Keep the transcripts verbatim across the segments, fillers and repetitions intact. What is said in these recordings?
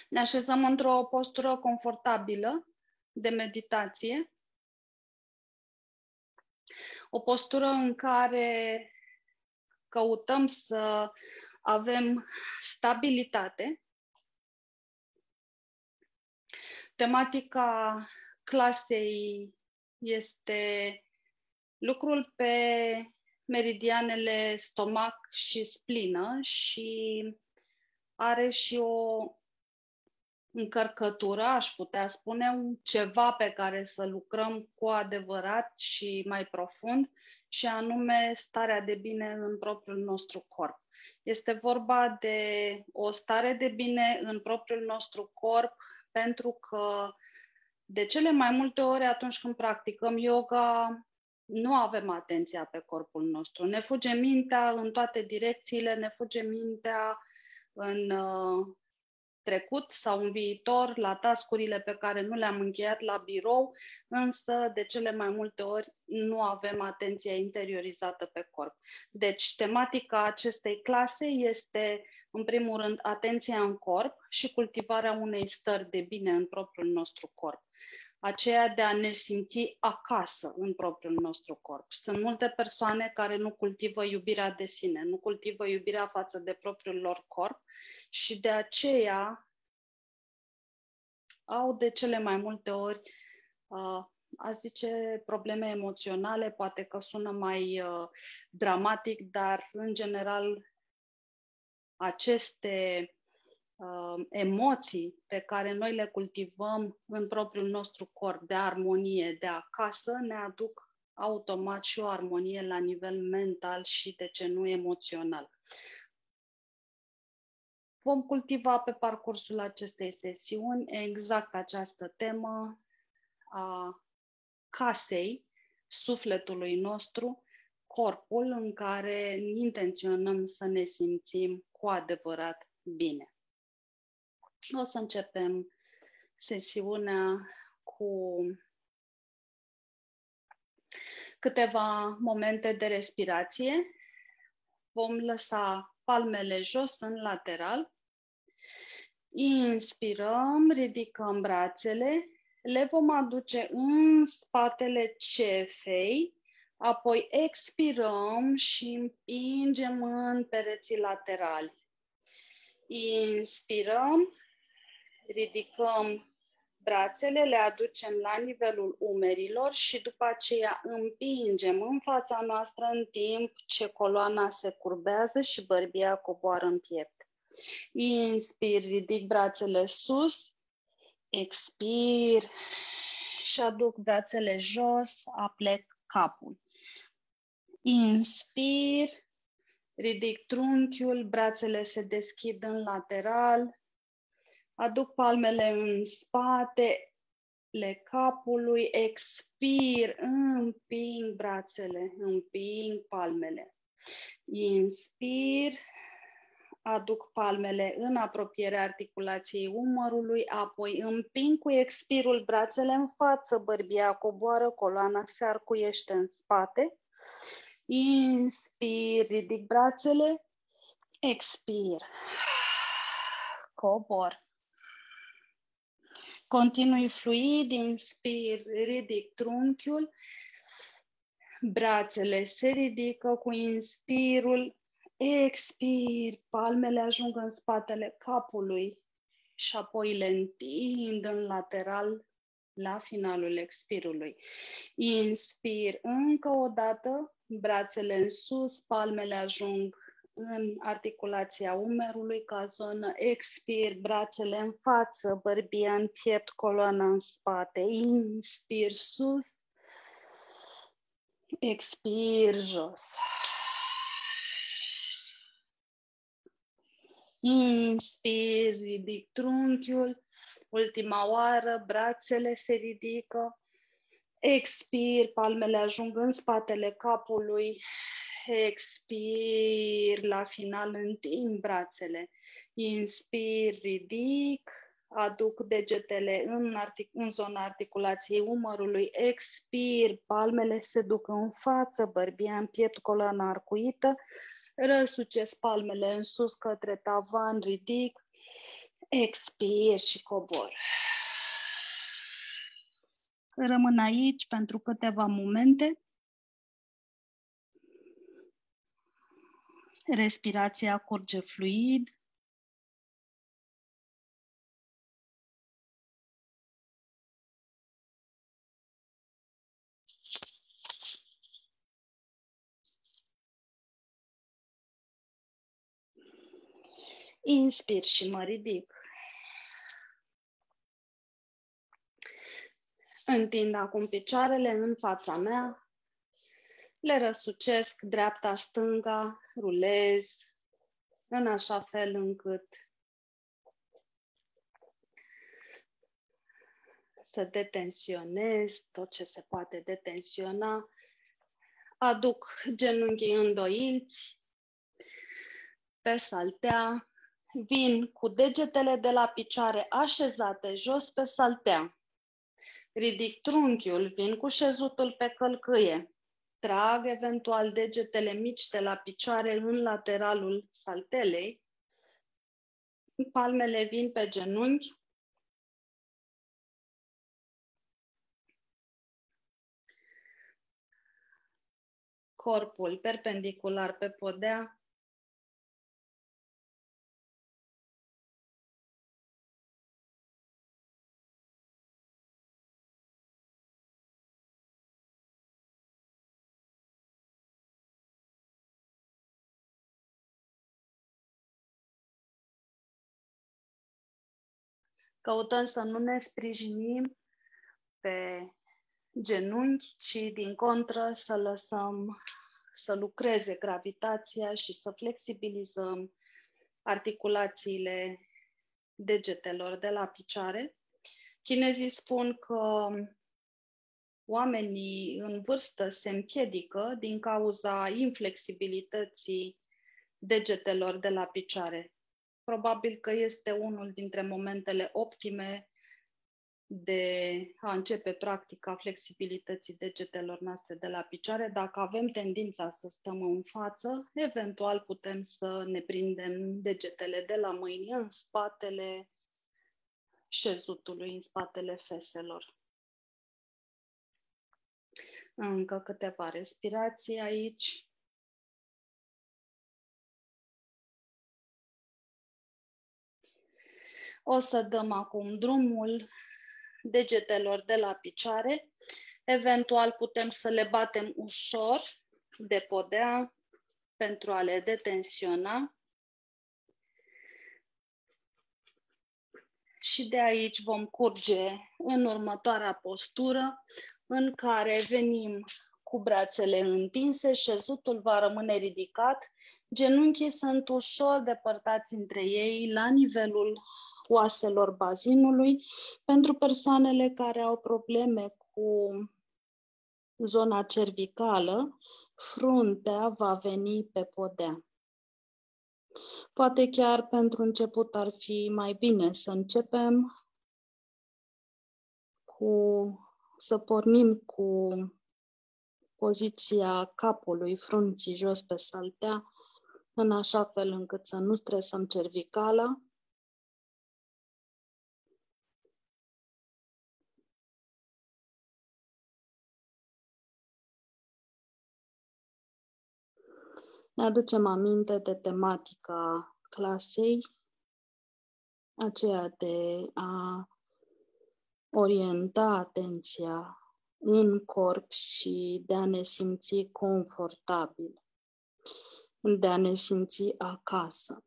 Ne așezăm într-o postură confortabilă de meditație, o postură în care căutăm să avem stabilitate. Tematica clasei este lucrul pe meridianele stomac și splină și are și o încărcătură, aș putea spune, ceva pe care să lucrăm cu adevărat și mai profund, și anume starea de bine în propriul nostru corp. Este vorba de o stare de bine în propriul nostru corp, pentru că de cele mai multe ori atunci când practicăm yoga, nu avem atenția pe corpul nostru. Ne fuge mintea în toate direcțiile, ne fuge mintea în uh, trecut sau în viitor, la task-urile pe care nu le-am încheiat la birou, însă de cele mai multe ori nu avem atenția interiorizată pe corp. Deci tematica acestei clase este, în primul rând, atenția în corp și cultivarea unei stări de bine în propriul nostru corp. Aceea de a ne simți acasă în propriul nostru corp. Sunt multe persoane care nu cultivă iubirea de sine, nu cultivă iubirea față de propriul lor corp și de aceea au de cele mai multe ori, uh, aș zice, probleme emoționale, poate că sună mai uh, dramatic, dar în general aceste Uh, emoții pe care noi le cultivăm în propriul nostru corp, de armonie, de acasă, ne aduc automat și o armonie la nivel mental și, de ce nu, emoțional. Vom cultiva pe parcursul acestei sesiuni exact această temă a casei, sufletului nostru, corpul în care intenționăm să ne simțim cu adevărat bine. O să începem sesiunea cu câteva momente de respirație. Vom lăsa palmele jos în lateral. Inspirăm, ridicăm brațele, le vom aduce în spatele cefei, apoi expirăm și împingem în pereții laterali. Inspirăm. Ridicăm brațele, le aducem la nivelul umerilor și după aceea împingem în fața noastră în timp ce coloana se curbează și bărbia coboară în piept. Inspir, ridic brațele sus, expir și aduc brațele jos, aplec capul. Inspir, ridic trunchiul, brațele se deschid în lateral. Aduc palmele în spatele capului, expir, împing brațele, împing palmele. Inspir, aduc palmele în apropierea articulației umărului, apoi împing cu expirul brațele în față, bărbia coboară, coloana se arcuiește în spate. Inspir, ridic brațele, expir, cobor. Continui fluid, inspir, ridic trunchiul, brațele se ridică cu inspirul, expir, palmele ajung în spatele capului și apoi le întind în lateral la finalul expirului. Inspir încă o dată, brațele în sus, palmele ajung în articulația umerului ca zonă, expir, brațele în față, bărbia în piept, coloana în spate, inspir sus, expir jos. Inspir, ridic trunchiul, ultima oară, brațele se ridică, expir, palmele ajung în spatele capului, expir, la final întind brațele, inspir, ridic, aduc degetele în, artic- în zona articulației umărului, expir, palmele se duc în față, bărbia în piept, coloana arcuită, răsucesc palmele în sus către tavan, ridic, Expir și cobor. Rămân aici pentru câteva momente. Respirația curge fluid. Inspir și mă ridic. Întind acum picioarele în fața mea. Le răsucesc dreapta-stânga, rulez în așa fel încât să detensionez tot ce se poate detensiona. Aduc genunchii îndoiți pe saltea. Vin cu degetele de la picioare așezate jos pe saltea. Ridic trunchiul, vin cu șezutul pe călcâie. Trag eventual degetele mici de la picioare în lateralul saltelei. Palmele vin pe genunchi. Corpul perpendicular pe podea. Căutăm să nu ne sprijinim pe genunchi, ci din contră să lăsăm să lucreze gravitația și să flexibilizăm articulațiile degetelor de la picioare. Chinezii spun că oamenii în vârstă se împiedică din cauza inflexibilității degetelor de la picioare. Probabil că este unul dintre momentele optime de a începe practica flexibilității degetelor noastre de la picioare. Dacă avem tendința să stăm în față, eventual putem să ne prindem degetele de la mâini în spatele șezutului, în spatele feselor. Încă câteva respirații aici. O să dăm acum drumul degetelor de la picioare. Eventual putem să le batem ușor de podea pentru a le detensiona. Și de aici vom curge în următoarea postură, în care venim cu brațele întinse, șezutul va rămâne ridicat, genunchii sunt ușor depărtați între ei la nivelul oaselor bazinului. Pentru persoanele care au probleme cu zona cervicală, fruntea va veni pe podea. Poate chiar pentru început ar fi mai bine să începem cu, să pornim cu poziția capului, frunții jos pe saltea, în așa fel încât să nu stresăm cervicala. Ne aducem aminte de tematica clasei, aceea de a orienta atenția în corp și de a ne simți confortabil, de a ne simți acasă.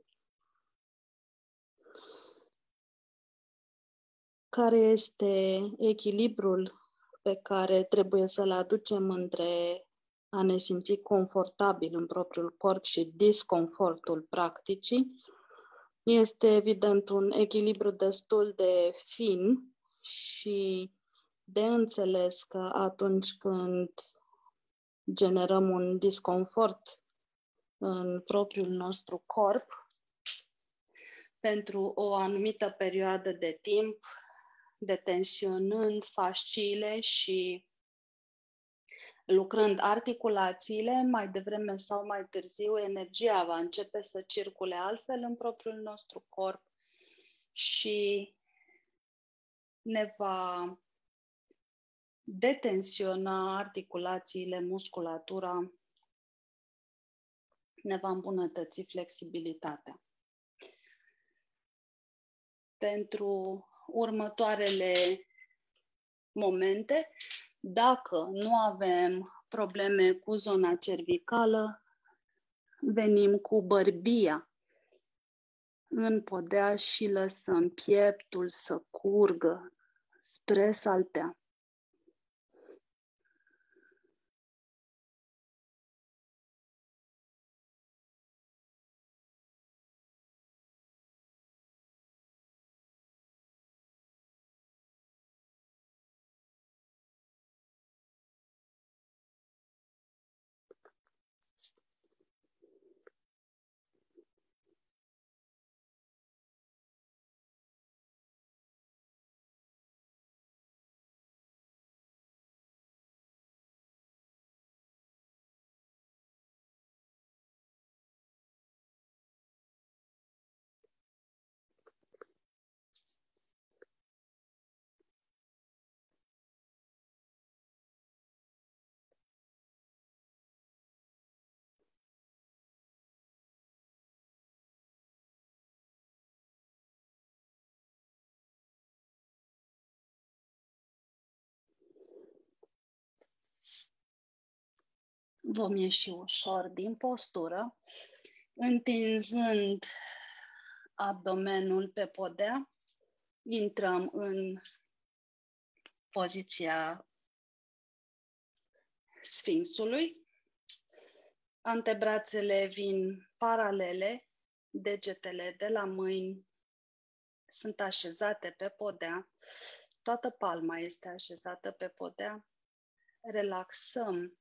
Care este echilibrul pe care trebuie să-l aducem între a ne simți confortabil în propriul corp și disconfortul practicii? Este evident un echilibru destul de fin și de înțeles că atunci când generăm un disconfort în propriul nostru corp, pentru o anumită perioadă de timp, detensionând fasciile și lucrând articulațiile, mai devreme sau mai târziu energia va începe să circule altfel în propriul nostru corp și ne va detensiona articulațiile, musculatura, ne va îmbunătăți flexibilitatea. Pentru următoarele momente, dacă nu avem probleme cu zona cervicală, venim cu bărbia în podea și lăsăm pieptul să curgă spre saltea. Vom ieși ușor din postură, întinzând abdomenul pe podea, intrăm în poziția sfinxului, antebrațele vin paralele, degetele de la mâini sunt așezate pe podea, toată palma este așezată pe podea, relaxăm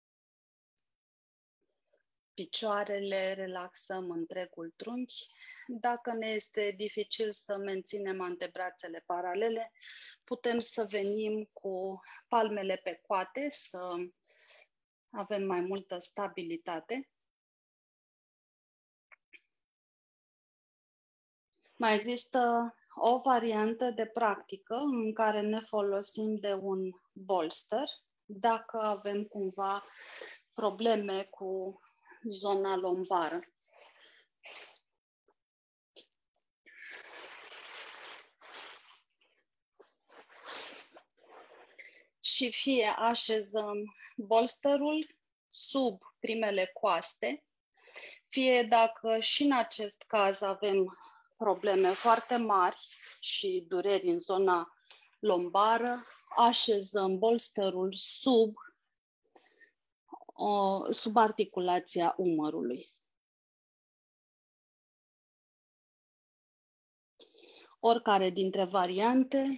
picioarele, relaxăm întregul trunchi. Dacă ne este dificil să menținem antebrațele paralele, putem să venim cu palmele pe coate, să avem mai multă stabilitate. Mai există o variantă de practică în care ne folosim de un bolster, dacă avem cumva probleme cu zona lombară. Și fie așezăm bolsterul sub primele coaste, fie dacă și în acest caz avem probleme foarte mari și dureri în zona lombară, așezăm bolsterul sub, o, sub articulația umărului. Oricare dintre variante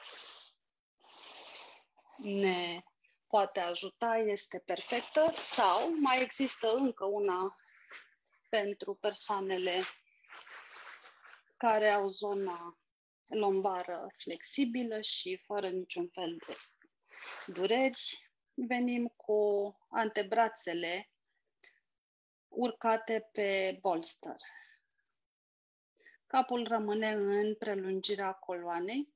ne poate ajuta, este perfectă, sau mai există încă una pentru persoanele care au zona lombară flexibilă și fără niciun fel de dureri. Venim cu antebrațele urcate pe bolster. Capul rămâne în prelungirea coloanei.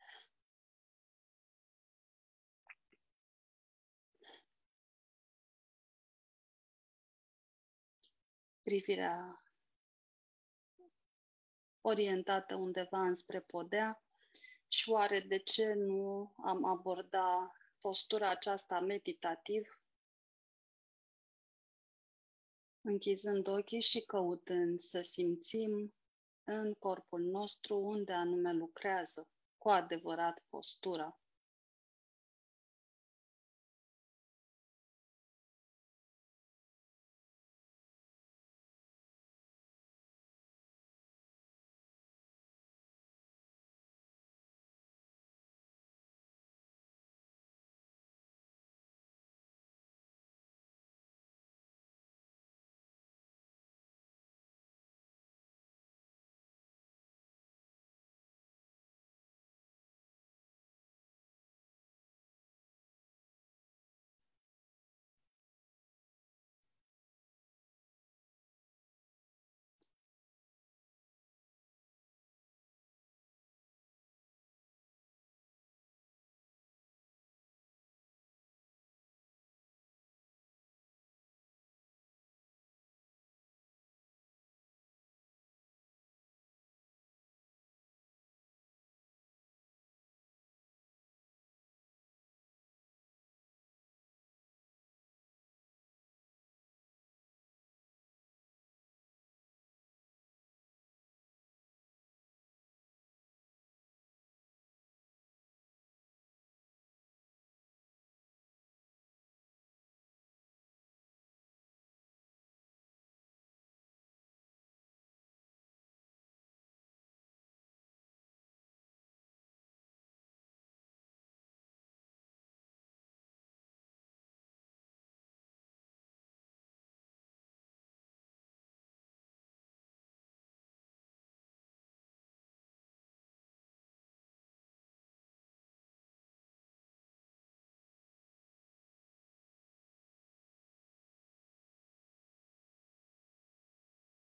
Privirea orientată undeva înspre podea și oare de ce nu am abordat postura aceasta meditativ, închizând ochii și căutând să simțim în corpul nostru unde anume lucrează cu adevărat postura.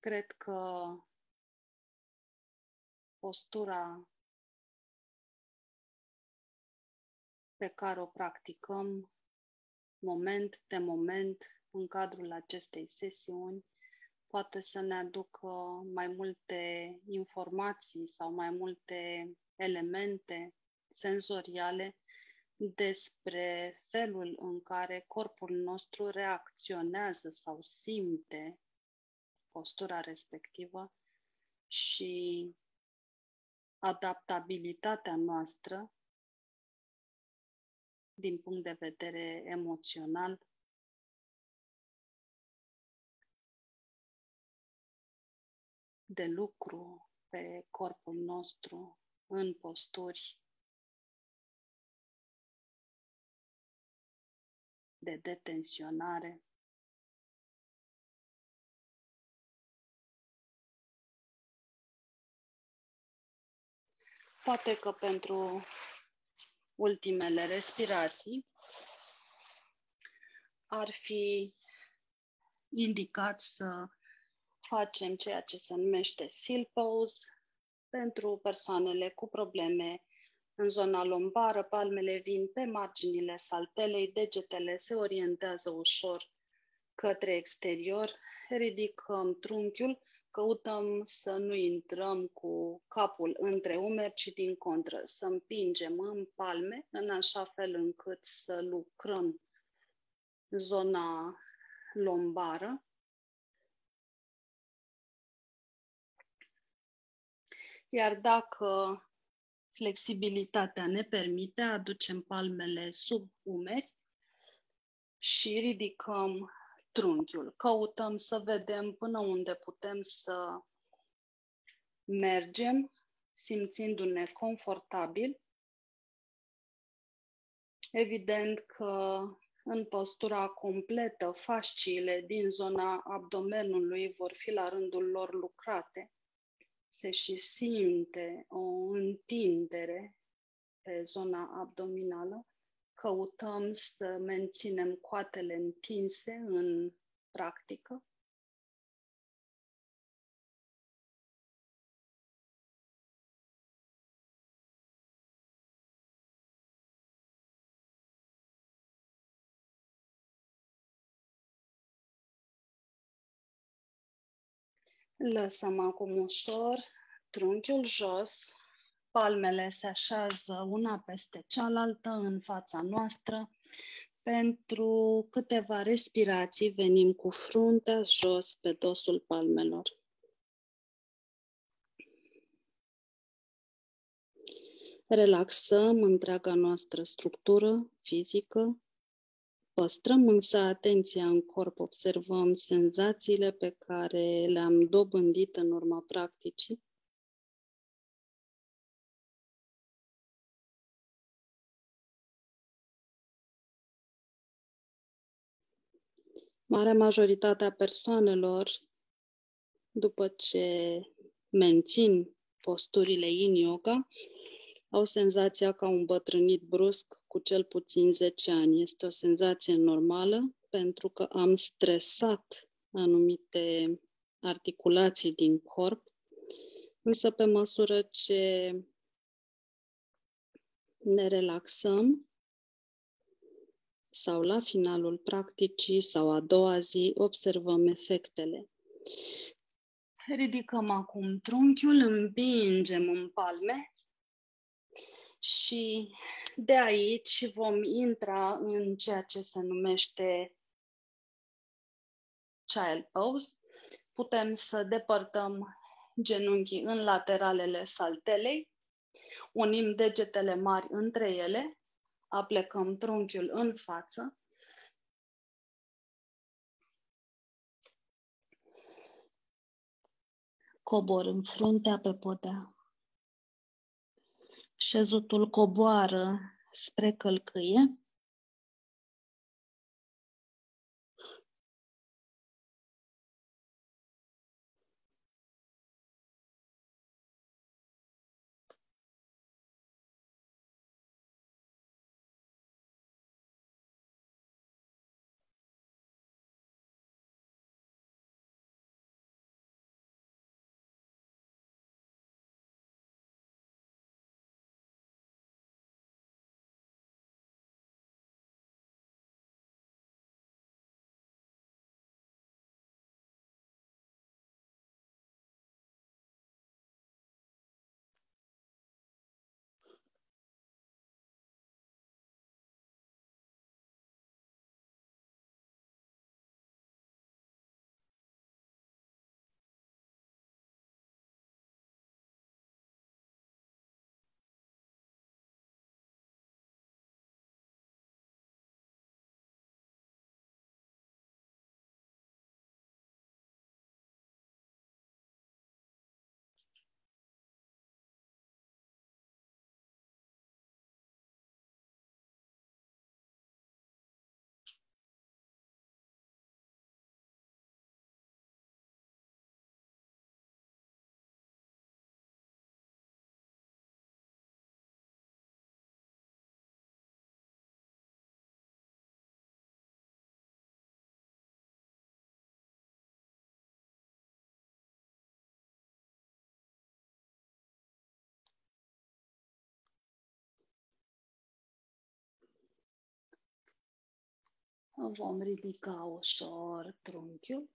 Cred că postura pe care o practicăm moment de moment în cadrul acestei sesiuni poate să ne aducă mai multe informații sau mai multe elemente senzoriale despre felul în care corpul nostru reacționează sau simte postura respectivă și adaptabilitatea noastră din punct de vedere emoțional de lucru pe corpul nostru în posturi de detenționare. Poate că pentru ultimele respirații ar fi indicat să facem ceea ce se numește seal pose pentru persoanele cu probleme în zona lombară, palmele vin pe marginile saltelei, degetele se orientează ușor către exterior, ridicăm trunchiul, căutăm să nu intrăm cu capul între umeri, ci din contră, să împingem în palme, în așa fel încât să lucrăm zona lombară. Iar dacă flexibilitatea ne permite, aducem palmele sub umeri și ridicăm trunchiul. Căutăm să vedem până unde putem să mergem, simțindu-ne confortabil. Evident că în postura completă, fasciile din zona abdomenului vor fi la rândul lor lucrate. Se și simte o întindere pe zona abdominală. Căutăm să menținem coatele întinse în practică. Lăsăm acum ușor trunchiul jos, palmele se așează una peste cealaltă în fața noastră. Pentru câteva respirații venim cu fruntea jos pe dosul palmelor. Relaxăm întreaga noastră structură fizică. Păstrăm însă atenția în corp, observăm senzațiile pe care le-am dobândit în urma practicii. Marea majoritate a persoanelor, după ce mențin posturile yin yoga, au senzația că au îmbătrânit brusc cu cel puțin zece ani. Este o senzație normală pentru că am stresat anumite articulații din corp, însă pe măsură ce ne relaxăm sau la finalul practicii sau a doua zi observăm efectele. Ridicăm acum trunchiul, împingem în palme și de aici vom intra în ceea ce se numește child pose. Putem să depărtăm genunchii în lateralele saltelei, unim degetele mari între ele, aplecăm trunchiul în față. Coborâm fruntea pe podea. Șezutul coboară spre călcâie. Vom ridica ușor trunchiul.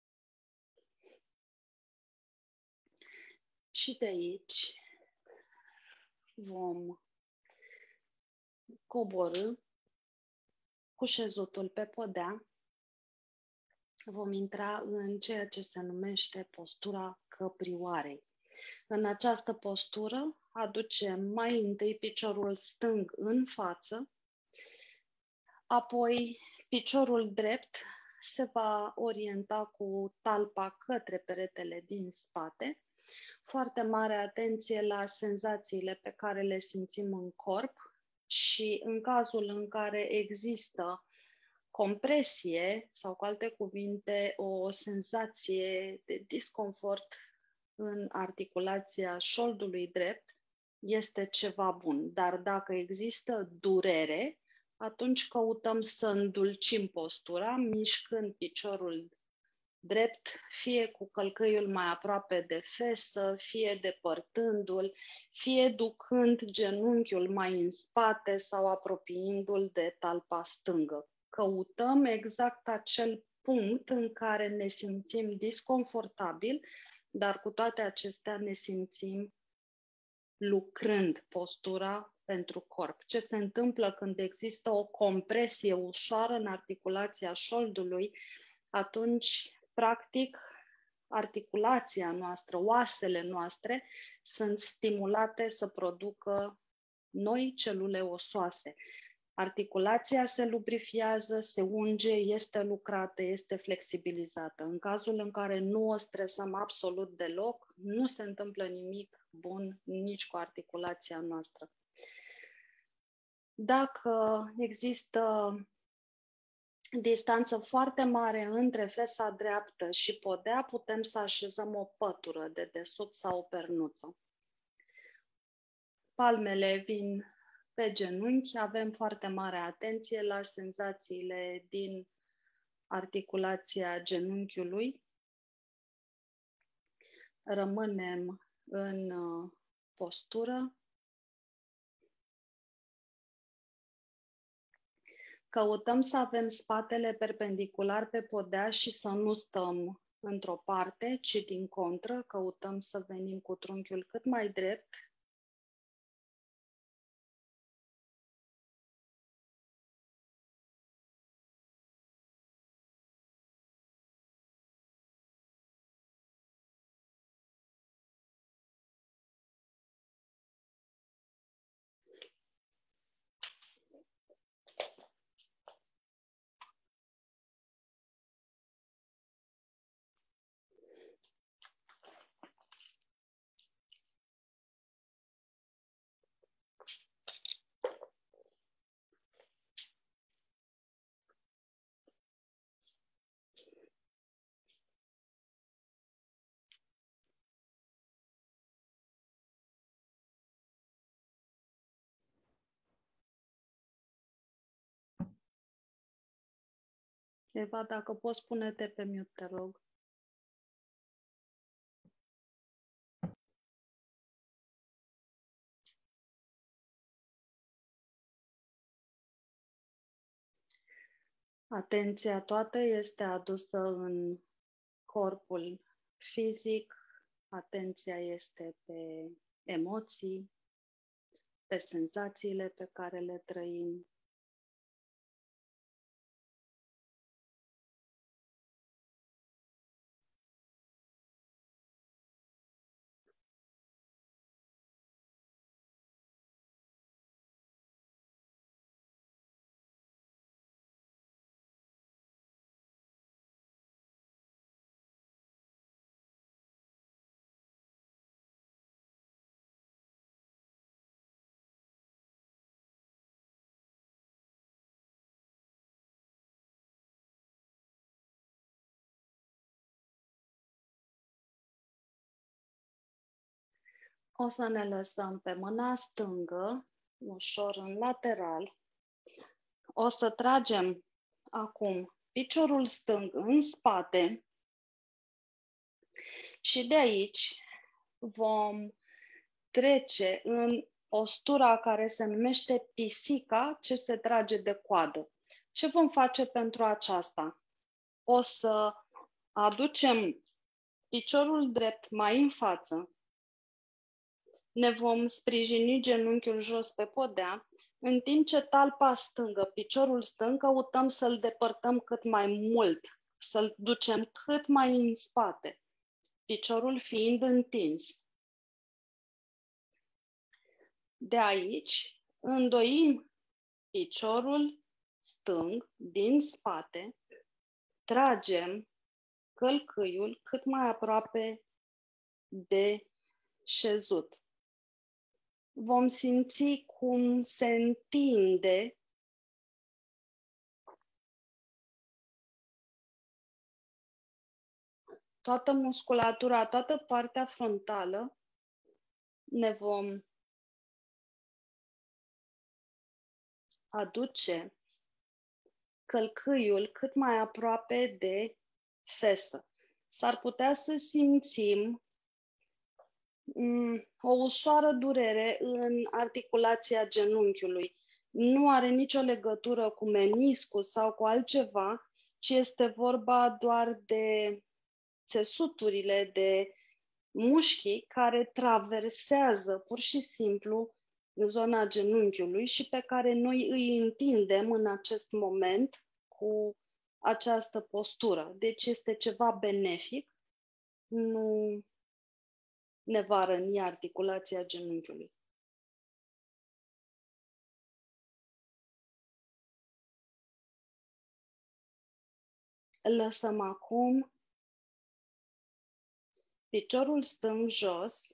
Și de aici vom coborî cu șezutul pe podea. Vom intra în ceea ce se numește postura căprioarei. În această postură aducem mai întâi piciorul stâng în față, apoi piciorul drept se va orienta cu talpa către peretele din spate. Foarte mare atenție la senzațiile pe care le simțim în corp și în cazul în care există compresie sau, cu alte cuvinte, o senzație de disconfort în articulația șoldului drept, este ceva bun. Dar dacă există durere, atunci căutăm să îndulcim postura, mișcând piciorul drept, fie cu călcâiul mai aproape de fesă, fie depărtându-l, fie ducând genunchiul mai în spate sau apropiindu-l de talpa stângă. Căutăm exact acel punct în care ne simțim disconfortabil, dar cu toate acestea ne simțim lucrând postura pentru corp. Ce se întâmplă când există o compresie ușoară în articulația șoldului, atunci, practic, articulația noastră, oasele noastre sunt stimulate să producă noi celule osoase. Articulația se lubrifiază, se unge, este lucrată, este flexibilizată. În cazul în care nu o stresăm absolut deloc, nu se întâmplă nimic bun nici cu articulația noastră. Dacă există distanță foarte mare între fesa dreaptă și podea, putem să așezăm o pătură de desubt sau o pernuță. Palmele vin pe genunchi, avem foarte mare atenție la senzațiile din articulația genunchiului. Rămânem în postură. Căutăm să avem spatele perpendicular pe podea și să nu stăm într-o parte, ci din contră, căutăm să venim cu trunchiul cât mai drept. Eva, dacă poți, pune-te pe mute, te rog. Atenția toată este adusă în corpul fizic, atenția este pe emoții, pe senzațiile pe care le trăim. O să ne lăsăm pe mâna stângă, ușor în lateral. O să tragem acum piciorul stâng în spate și de aici vom trece în postura care se numește pisica, ce se trage de coadă. Ce vom face pentru aceasta? O să aducem piciorul drept mai în față, ne vom sprijini genunchiul jos pe podea, în timp ce talpa stângă, piciorul stâng, căutăm să-l depărtăm cât mai mult, să-l ducem cât mai în spate, piciorul fiind întins. De aici îndoim piciorul stâng din spate, tragem călcâiul cât mai aproape de șezut. Vom simți cum se întinde toată musculatura, toată partea frontală. Ne vom aduce călcâiul cât mai aproape de fesă. S-ar putea să simțim mm, o ușoară durere în articulația genunchiului. Nu are nicio legătură cu meniscul sau cu altceva, ci este vorba doar de țesuturile, de mușchii care traversează pur și simplu zona genunchiului și pe care noi îi întindem în acest moment cu această postură. Deci este ceva benefic, nu ne va răni articulația genunchiului. Lăsăm acum piciorul stâng jos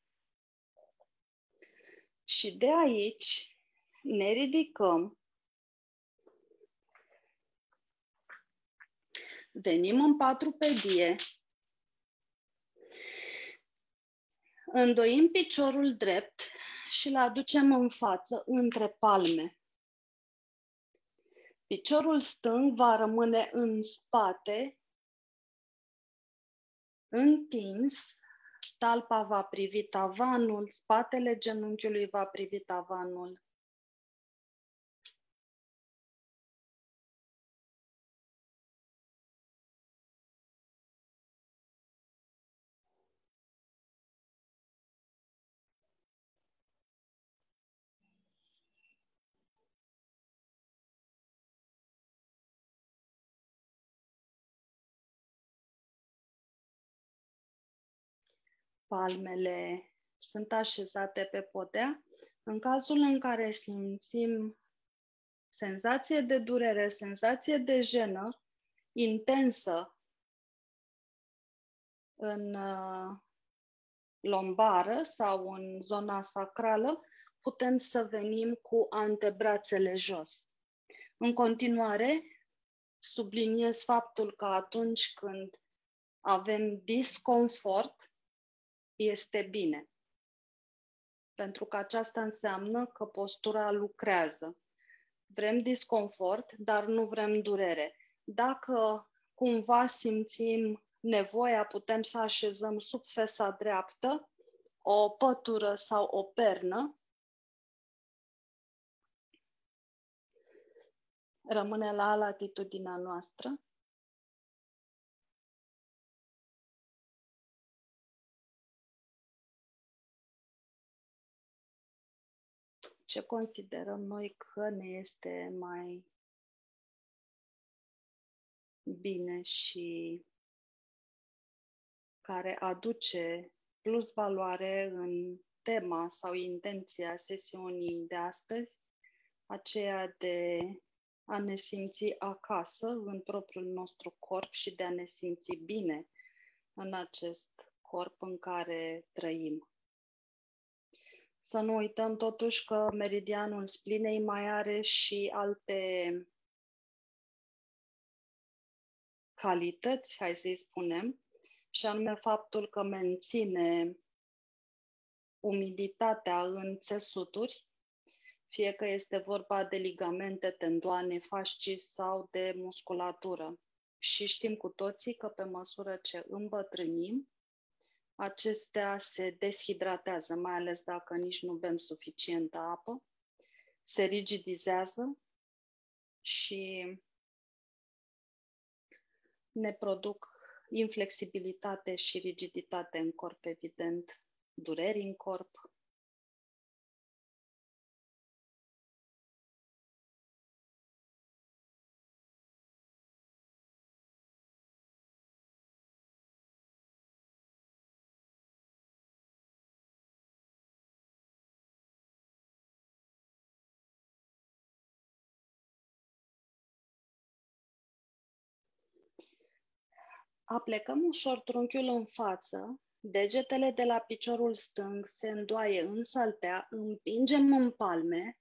și de aici ne ridicăm, venim în patrupedie, îndoim piciorul drept și îl aducem în față, între palme. Piciorul stâng va rămâne în spate, întins, talpa va privi tavanul, spatele genunchiului va privi tavanul. Palmele sunt așezate pe podea. În cazul în care simțim senzație de durere, senzație de jenă intensă în uh, lombară sau în zona sacrală, putem să venim cu antebrațele jos. În continuare, subliniez faptul că atunci când avem disconfort, este bine. Pentru că aceasta înseamnă că postura lucrează. Vrem disconfort, dar nu vrem durere. Dacă cumva simțim nevoia, putem să așezăm sub fesa dreaptă o pătură sau o pernă. Rămâne la latitudinea noastră. Ce considerăm noi că ne este mai bine și care aduce plus valoare în tema sau intenția sesiunii de astăzi, aceea de a ne simți acasă în propriul nostru corp și de a ne simți bine în acest corp în care trăim. Să nu uităm totuși că meridianul splinei mai are și alte calități, hai să-i spunem, și anume faptul că menține umiditatea în țesuturi, fie că este vorba de ligamente, tendoane, fascii sau de musculatură. Și știm cu toții că pe măsură ce îmbătrânim, acestea se deshidratează, mai ales dacă nici nu bem suficientă apă, se rigidizează și ne produc inflexibilitate și rigiditate în corp, evident, dureri în corp. Aplecăm ușor trunchiul în față, degetele de la piciorul stâng se îndoaie în saltea, împingem în palme,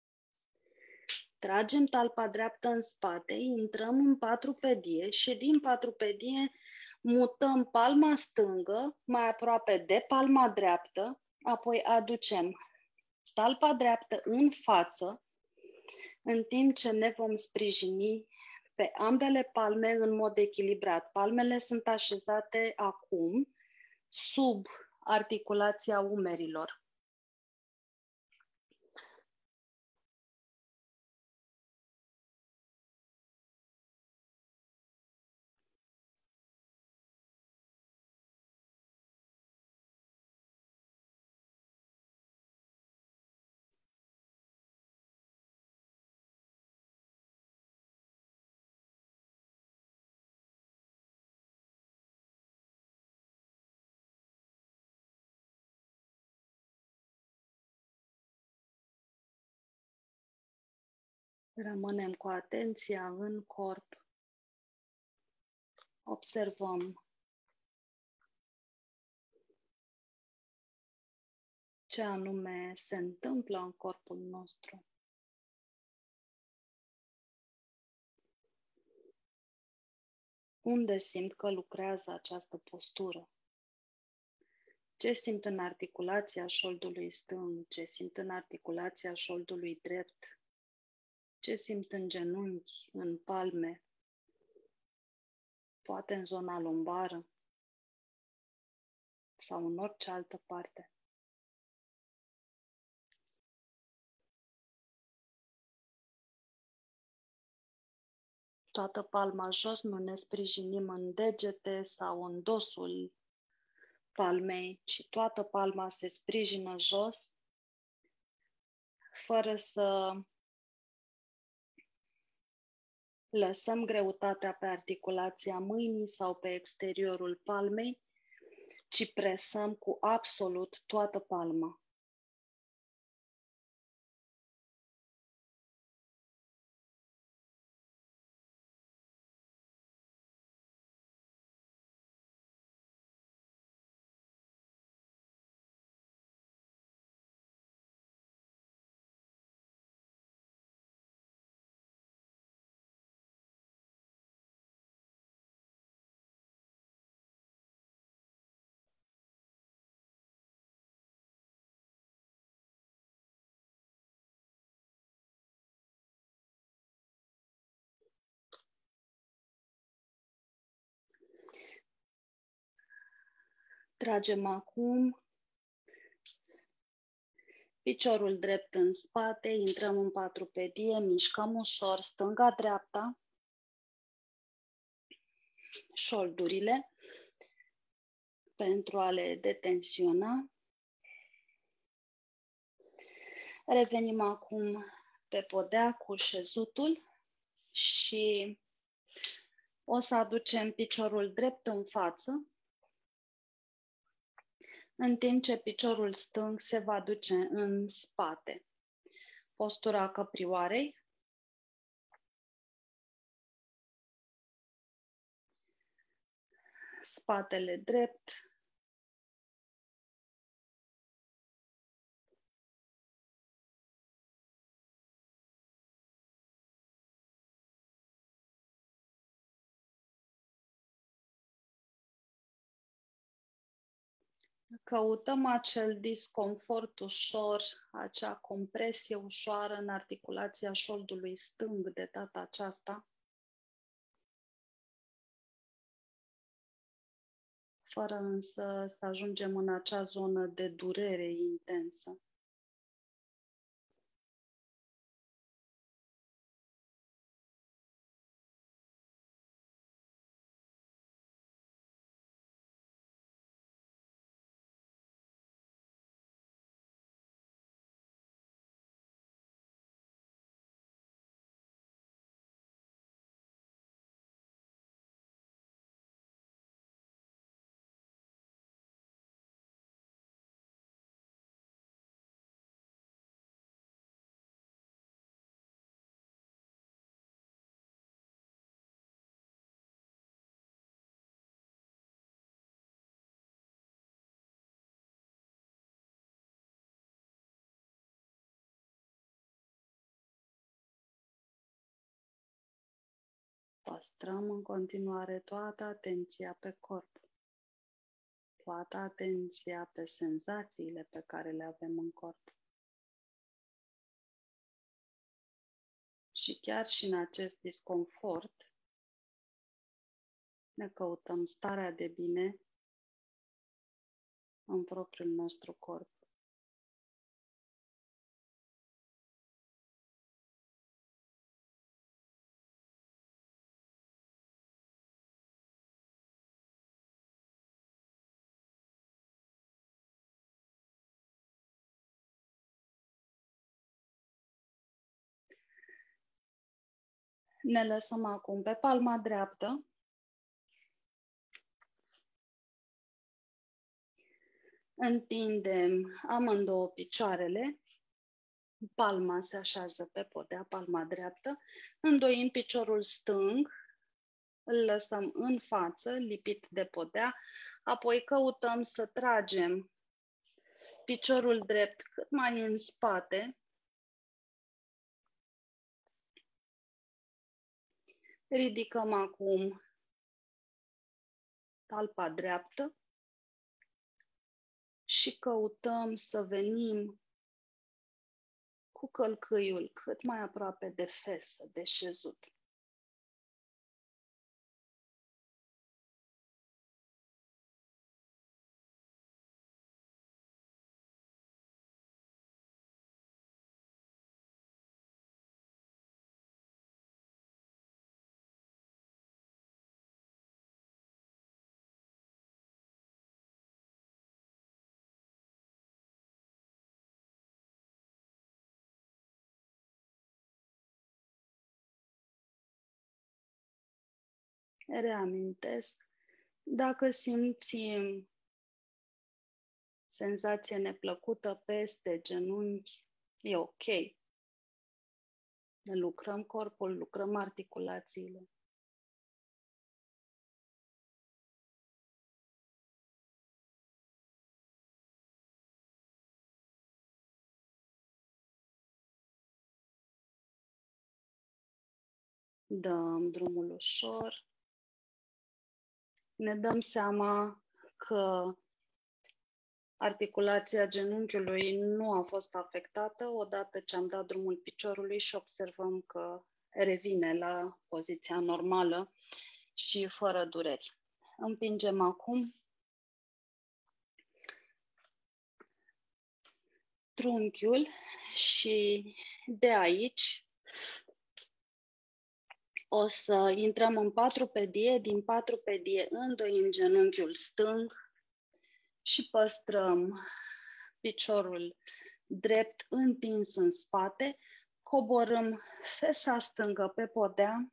tragem talpa dreaptă în spate, intrăm în patrupedie și din patrupedie mutăm palma stângă mai aproape de palma dreaptă, apoi aducem talpa dreaptă în față, în timp ce ne vom sprijini pe ambele palme în mod echilibrat. Palmele sunt așezate acum sub articulația umerilor. Rămânem cu atenția în corp. Observăm ce anume se întâmplă în corpul nostru. Unde simt că lucrează această postură? Ce simt în articulația șoldului stâng? Ce simt în articulația șoldului drept? Ce simt în genunchi, în palme? Poate în zona lumbară sau în orice altă parte. Toată palma jos, nu ne sprijinim în degete sau în dosul palmei, ci toată palma se sprijină jos, fără să lăsăm greutatea pe articulația mâinii sau pe exteriorul palmei, ci presăm cu absolut toată palma. Tragem acum piciorul drept în spate, intrăm în patrupedie, mișcăm ușor stânga-dreapta, șoldurile pentru a le detensiona. Revenim acum pe podea cu șezutul și o să aducem piciorul drept în față, în timp ce piciorul stâng se va duce în spate. Postura căprioarei. Spatele drept. Căutăm acel disconfort ușor, acea compresie ușoară în articulația șoldului stâng de data aceasta, fără însă să ajungem în acea zonă de durere intensă. Păstrăm în continuare toată atenția pe corp, toată atenția pe senzațiile pe care le avem în corp. Și chiar și în acest disconfort, ne căutăm starea de bine în propriul nostru corp. Ne lăsăm acum pe palma dreaptă. Întindem amândouă picioarele. Palma se așează pe podea, palma dreaptă. Îndoim piciorul stâng. Îl lăsăm în față, lipit de podea. Apoi căutăm să tragem piciorul drept cât mai în spate. Ridicăm acum talpa dreaptă și căutăm să venim cu călcâiul cât mai aproape de fesă, de șezut. Reamintesc, dacă simțim senzație neplăcută peste genunchi, e ok. Ne lucrăm corpul, lucrăm articulațiile. Dăm drumul ușor. Ne dăm seama că articulația genunchiului nu a fost afectată odată ce am dat drumul piciorului și observăm că revine la poziția normală și fără dureri. Împingem acum trunchiul și de aici o să intrăm în patrupedie, din patrupedie îndoim genunchiul stâng și păstrăm piciorul drept întins în spate, coborâm fesa stângă pe podea,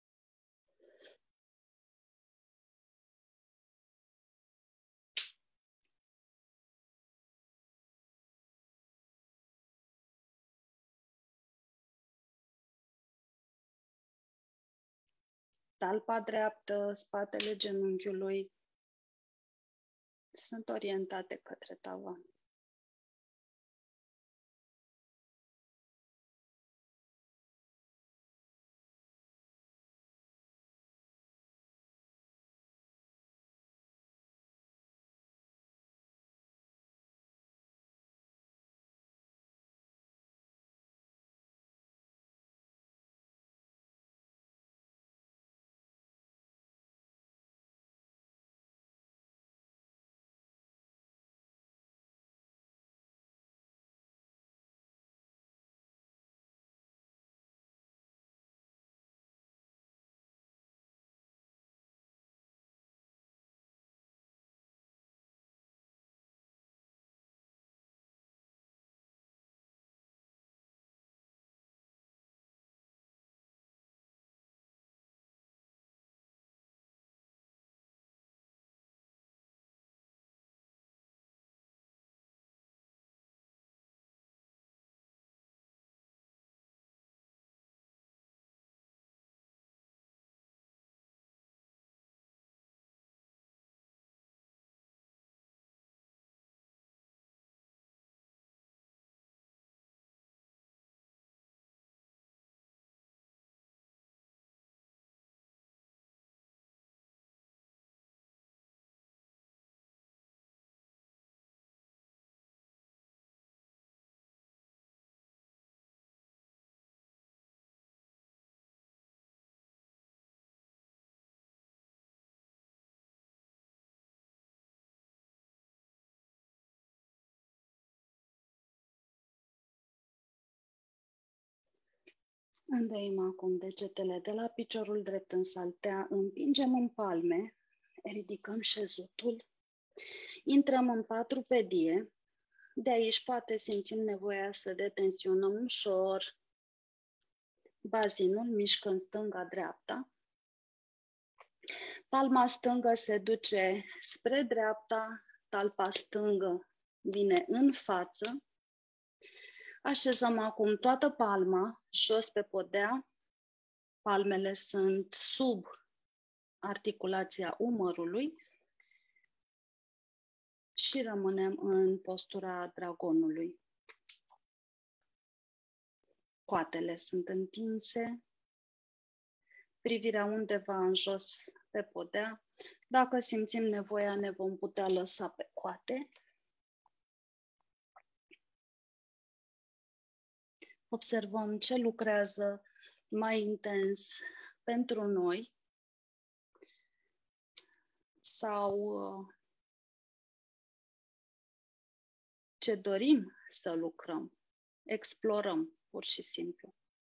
talpa dreaptă, spatele genunchiului sunt orientate către tavan. Îndeim acum degetele de la piciorul drept în saltea, împingem în palme, ridicăm șezutul, intrăm în patrupedie. De aici poate simțim nevoia să detensionăm ușor bazinul, mișcând stânga-dreapta. Palma stângă se duce spre dreapta, talpa stângă vine în față. Așezăm acum toată palma jos pe podea. Palmele sunt sub articulația umărului și rămânem în postura dragonului. Coatele sunt întinse, privirea undeva în jos pe podea. Dacă simțim nevoia, ne vom putea lăsa pe coate. Observăm ce lucrează mai intens pentru noi sau ce dorim să lucrăm. Explorăm, pur și simplu.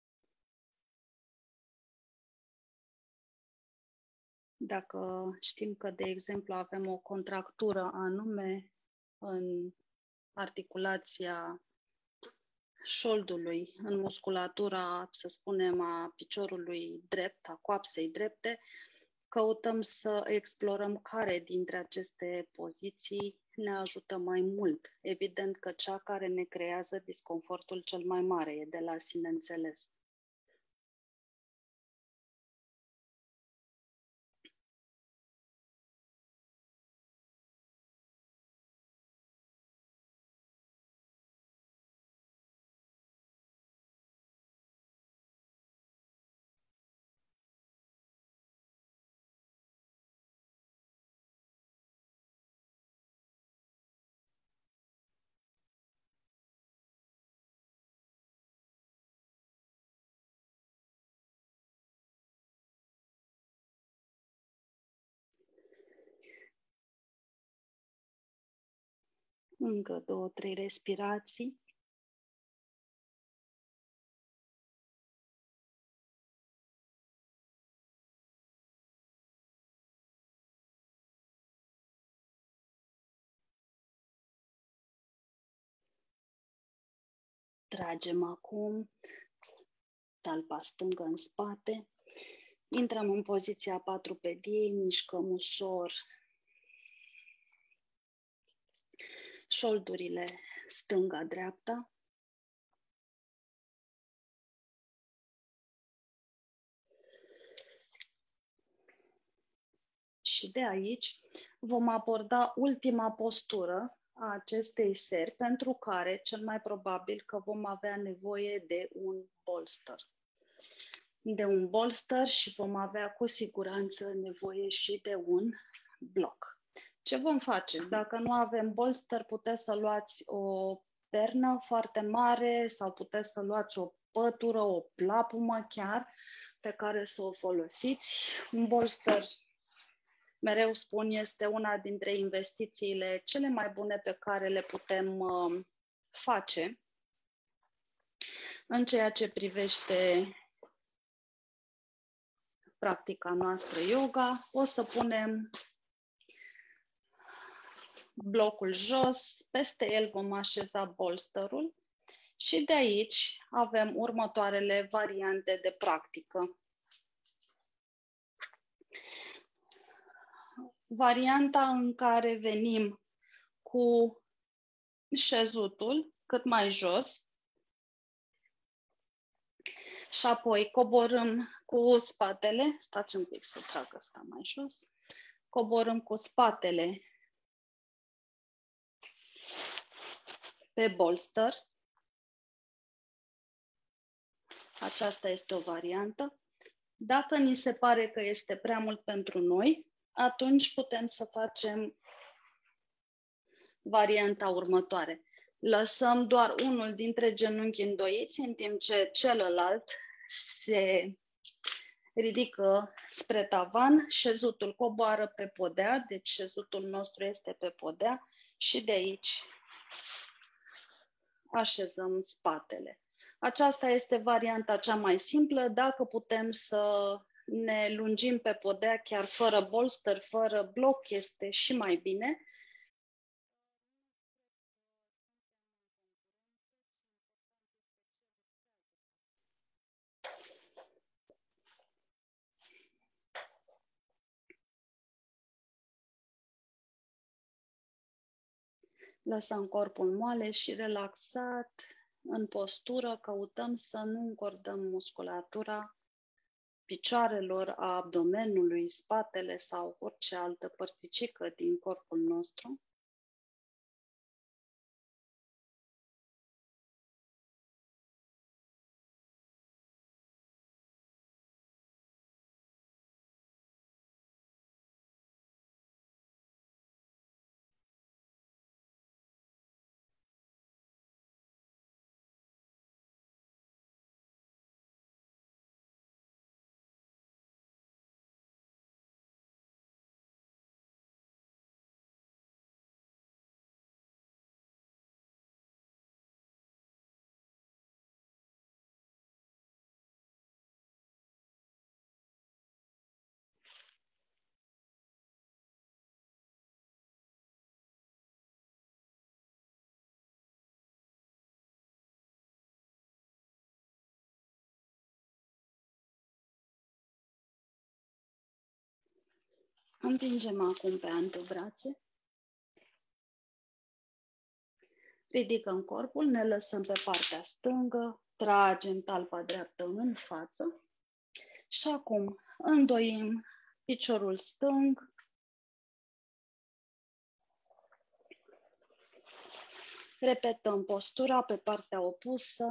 Dacă știm că, de exemplu, avem o contractură anume în articulația șoldului, în musculatura, să spunem, a piciorului drept, a coapsei drepte, căutăm să explorăm care dintre aceste poziții ne ajută mai mult. Evident că cea care ne creează disconfortul cel mai mare e de la sine înțeles. Încă două, trei respirații. Tragem acum talpa stângă în spate. Intrăm în poziția patrupediei, mișcăm ușor șoldurile stânga-dreapta. Și de aici vom aborda ultima postură a acestei seri, pentru care cel mai probabil că vom avea nevoie de un bolster. De un bolster și vom avea cu siguranță nevoie și de un bloc. Ce vom face? Dacă nu avem bolster, puteți să luați o pernă foarte mare sau puteți să luați o pătură, o plapumă chiar, pe care să o folosiți. Un bolster, mereu spun, este una dintre investițiile cele mai bune pe care le putem uh, face în ceea ce privește practica noastră yoga. O să punem blocul jos, peste el vom așeza bolsterul și de aici avem următoarele variante de practică. Varianta în care venim cu șezutul cât mai jos și apoi coborâm cu spatele, stați un pic să trag asta mai jos, coborâm cu spatele pe bolster. Aceasta este o variantă. Dacă ni se pare că este prea mult pentru noi, atunci putem să facem varianta următoare. Lăsăm doar unul dintre genunchi îndoiți, în timp ce celălalt se ridică spre tavan, șezutul coboară pe podea, deci șezutul nostru este pe podea și de aici așezăm spatele. Aceasta este varianta cea mai simplă. Dacă putem să ne lungim pe podea chiar fără bolster, fără bloc, este și mai bine. Lăsăm corpul moale și relaxat în postură. Căutăm să nu încordăm musculatura picioarelor, a abdomenului, spatele sau orice altă părticică din corpul nostru. Împingem acum pe antebrațe. Ridicăm corpul, ne lăsăm pe partea stângă, tragem talpa dreaptă în față și acum îndoim piciorul stâng, repetăm postura pe partea opusă.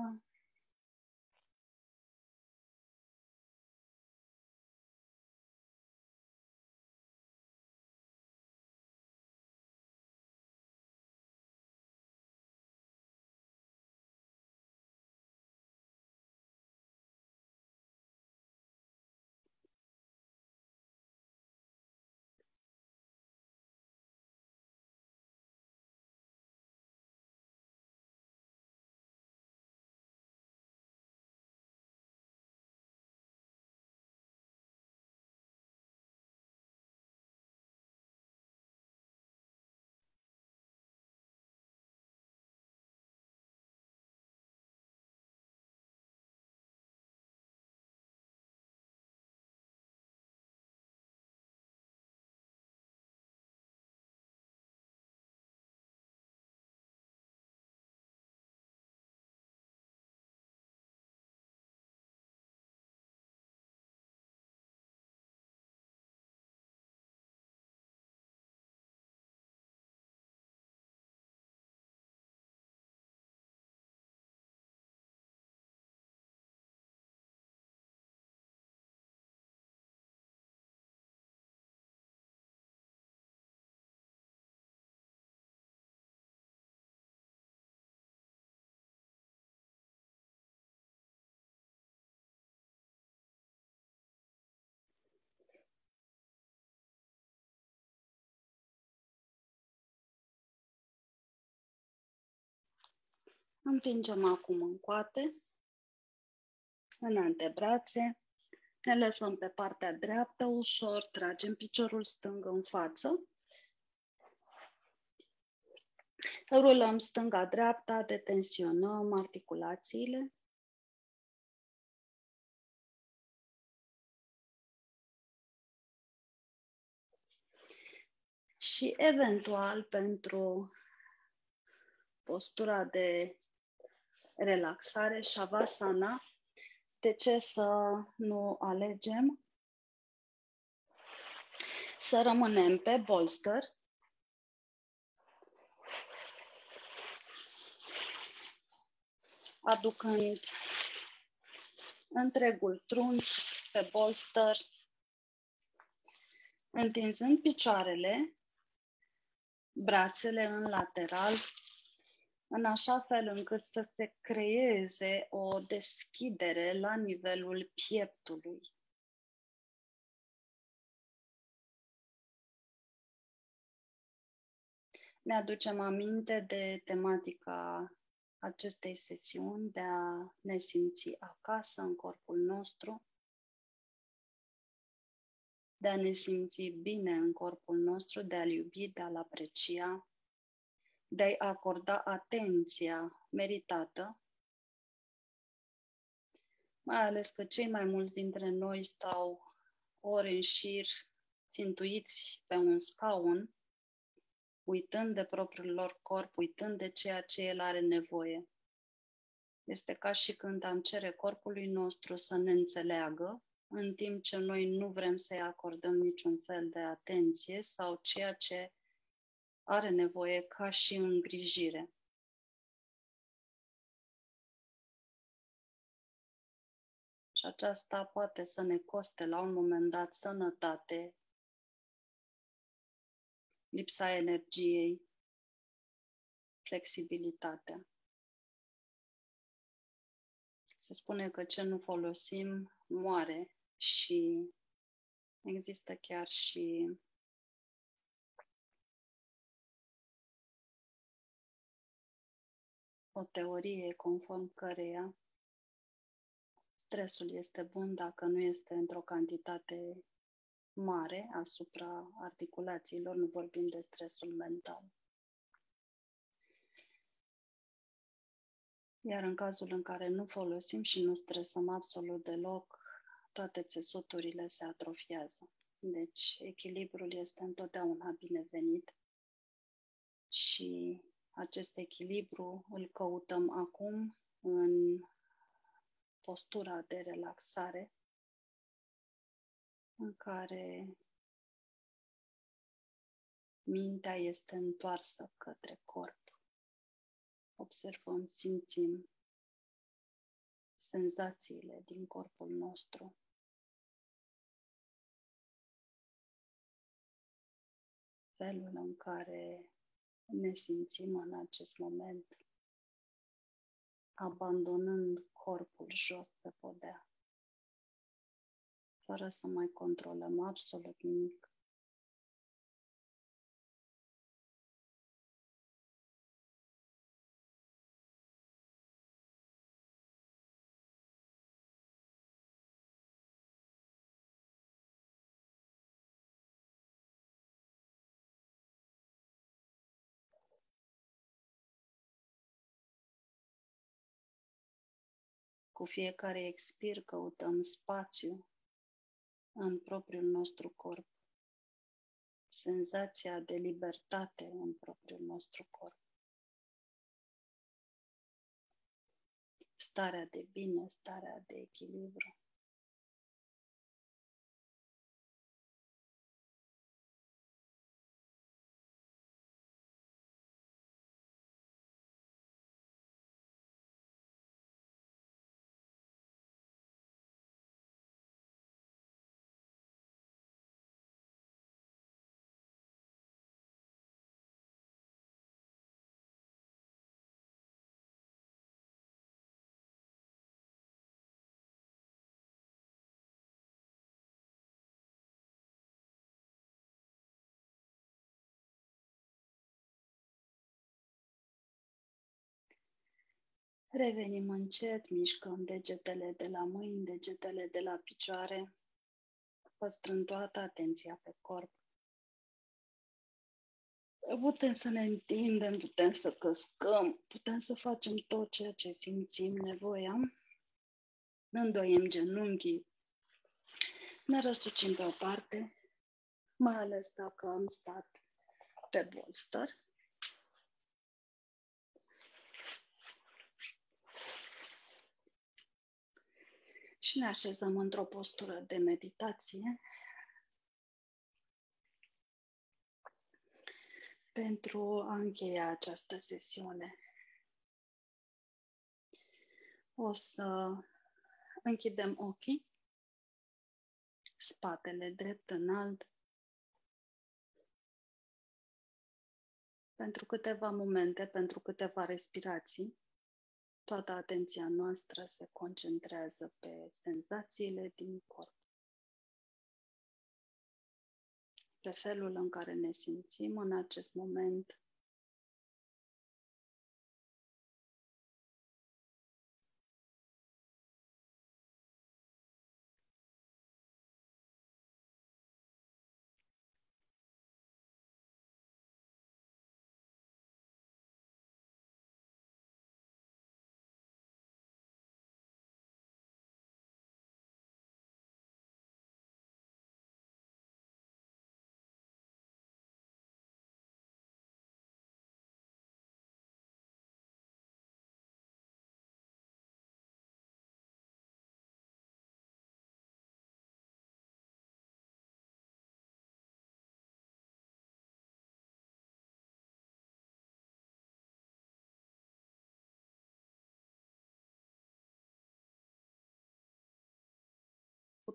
Împingem acum în coate, în antebrațe, ne lăsăm pe partea dreaptă ușor, tragem piciorul stâng în față, rulăm stânga-dreapta, detensionăm articulațiile. Și eventual pentru postura de relaxare, Shavasana, de ce să nu alegem să rămânem pe bolster, aducând întregul trunchi pe bolster, întinzând picioarele, brațele în lateral, în așa fel încât să se creeze o deschidere la nivelul pieptului. Ne aducem aminte de tematica acestei sesiuni de a ne simți acasă în corpul nostru, de a ne simți bine în corpul nostru, de a-l iubi, de a-l aprecia, de a-i acorda atenția meritată, mai ales că cei mai mulți dintre noi stau ore în șir țintuiți pe un scaun, uitând de propriul lor corp, uitând de ceea ce el are nevoie. Este ca și când am cere corpului nostru să ne înțeleagă, în timp ce noi nu vrem să-i acordăm niciun fel de atenție sau ceea ce are nevoie ca și îngrijire. Și aceasta poate să ne coste la un moment dat sănătate, lipsa energiei, flexibilitatea. Se spune că ce nu folosim moare și există chiar și o teorie conform căreia stresul este bun dacă nu este într-o cantitate mare asupra articulațiilor, nu vorbim de stresul mental. Iar în cazul în care nu folosim și nu stresăm absolut deloc, toate țesuturile se atrofiază. Deci echilibrul este întotdeauna binevenit și acest echilibru îl căutăm acum în postura de relaxare, în care mintea este întoarsă către corp. Observăm, simțim senzațiile din corpul nostru. Felul în care ne simțim în acest moment, abandonând corpul jos pe podea, fără să mai controlăm absolut nimic. Cu fiecare expir căutăm spațiu în propriul nostru corp, senzația de libertate în propriul nostru corp, starea de bine, starea de echilibru. Revenim încet, mișcăm degetele de la mâini, degetele de la picioare, păstrând toată atenția pe corp. Putem să ne întindem, putem să căscăm, putem să facem tot ceea ce simțim nevoia. Îndoiem genunchii, ne răsucim pe o parte, mai ales dacă am stat pe bolster. Și ne așezăm într-o postură de meditație pentru a încheia această sesiune. O să închidem ochii, spatele drept înalt, pentru câteva momente, pentru câteva respirații. Toată atenția noastră se concentrează pe senzațiile din corp, pe felul în care ne simțim în acest moment,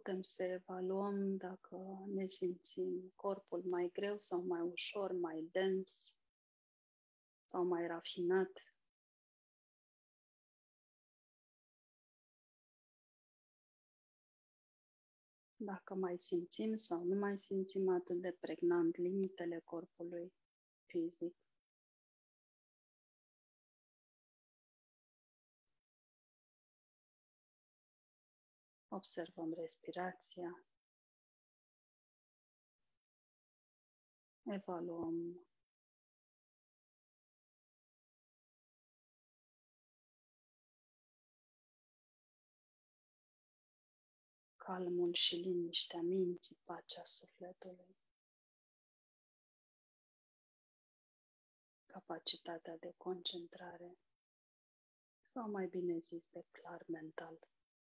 putem să evaluăm dacă ne simțim corpul mai greu sau mai ușor, mai dens sau mai rafinat. Dacă mai simțim sau nu mai simțim atât de pregnant limitele corpului fizic. Observăm respirația. Evaluăm calmul și liniștea minții, pacea sufletului, capacitatea de concentrare sau mai bine zis de clar mental.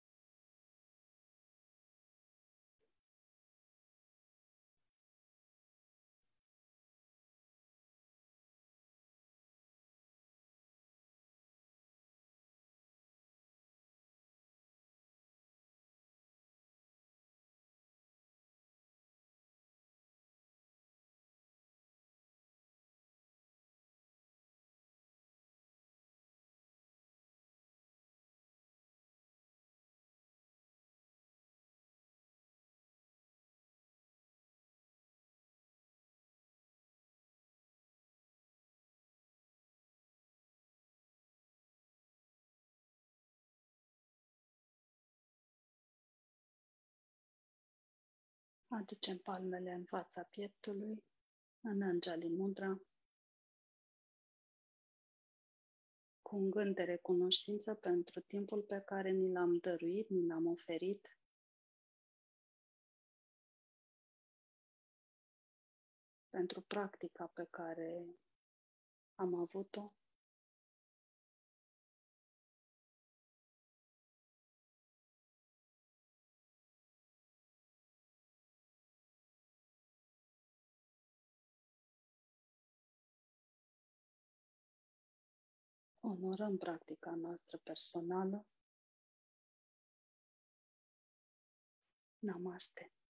Aducem palmele în fața pieptului, în Anjali Mudra, cu un gând de recunoștință pentru timpul pe care ni l-am dăruit, ni l-am oferit, pentru practica pe care am avut-o. Onorăm practica noastră personală. Namaste.